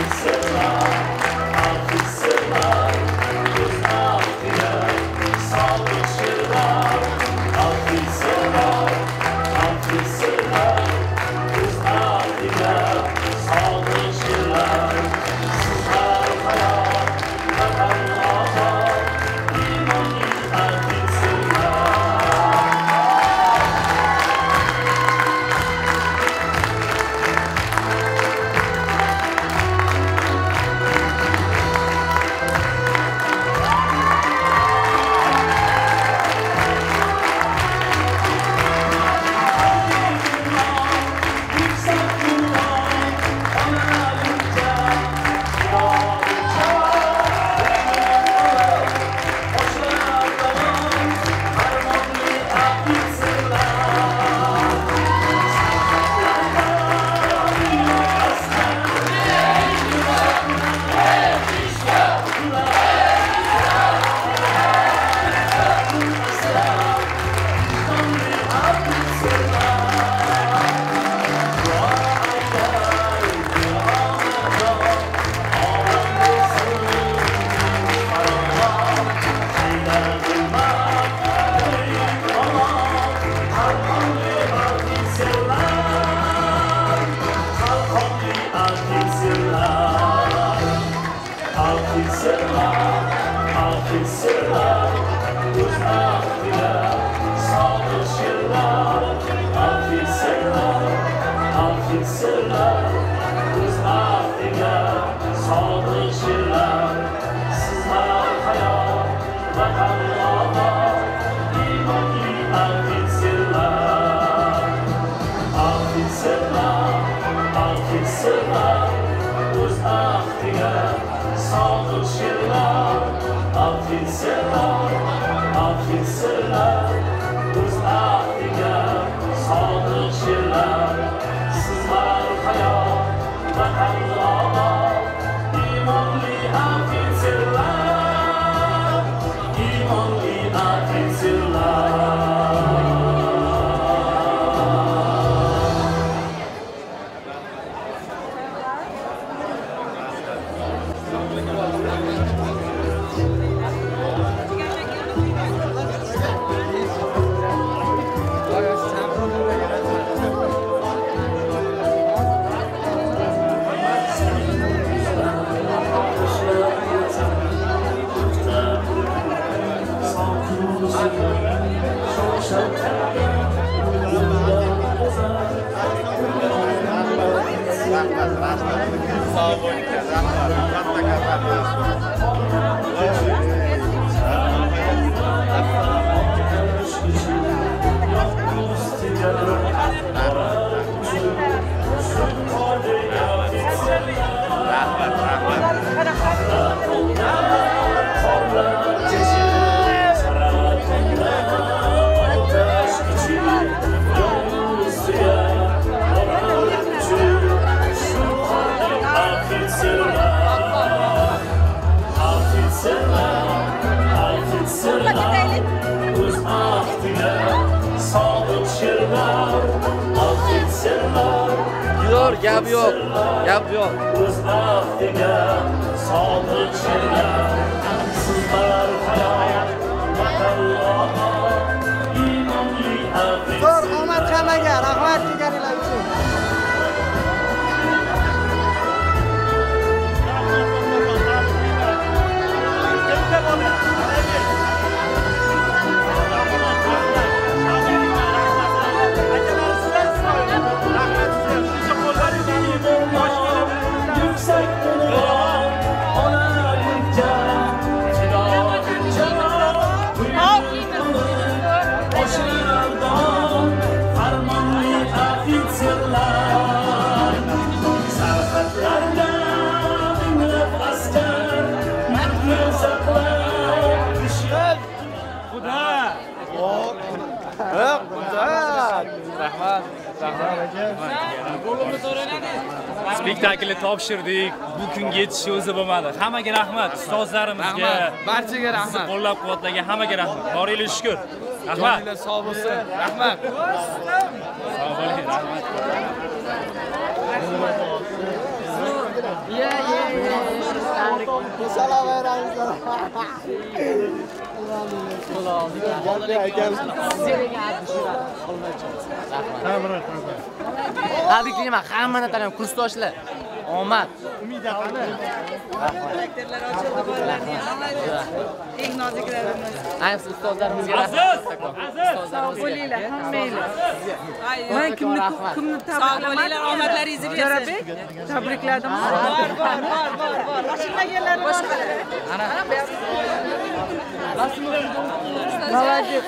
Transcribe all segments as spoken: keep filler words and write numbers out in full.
Gap yo'q, gap yo'q. O'z baxtiga sodiq sherlar, sizlar hayot vatanlar, imonli haqiqat. Zo'r omad hammaga, rahmat kelganinglar uchun. Spektaklni topshirdik. Bu kunga yetishi o'zi bo'lmadi. Hammaga rahmat, ustozlarimizga, barchaga rahmat. Sizni qo'llab-quvvatlagan hammaga rahmat. Boringlar shukur. Rahmat. Joninglar sog' bo'lsin. Rahmat. Sog' bo'ling, rahmat. Salom beramizlar. Tabriklayman hammani tanlayman, kursdoshlar. Omad. Umid qani? Karakterlar ochildi bolalarning. Eng noziklarimiz. Ayniqsa ustozlarimizga Aziz! rahmat. Sog' bo'linglar hammanglar. Men kimni kimni tabriklamayman. Omadlaringizni bersin. Jarabek, tabrikladim. Bor, bor, bor, bor, bor. Mashinaganlar boshqa. Ana. Молодец.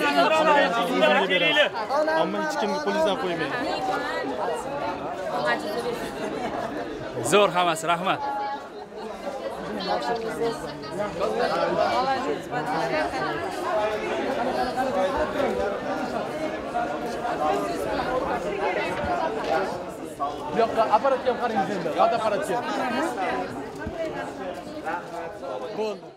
Ammo hech kimni qo'lingizdan qo'ymaydi. Zo'r hammasi, rahmat. Bu yoqqa apparatga ham qaringiz endi. Yot apparatga. Bo'ldi.